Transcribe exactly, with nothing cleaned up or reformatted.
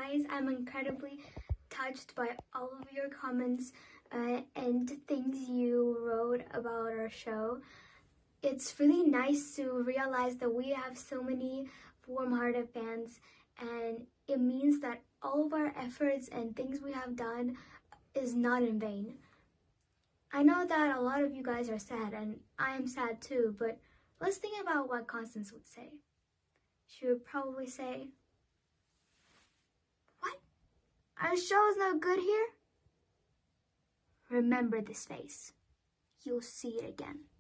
guys. I'm incredibly touched by all of your comments uh, and things you wrote about our show. It's really nice to realize that we have so many warm-hearted fans, and it means that all of our efforts and things we have done is not in vain. I know that a lot of you guys are sad, and I am sad too, but let's think about what Constance would say. She would probably say, "What? Our show is not good here?" Remember this face. You'll see it again.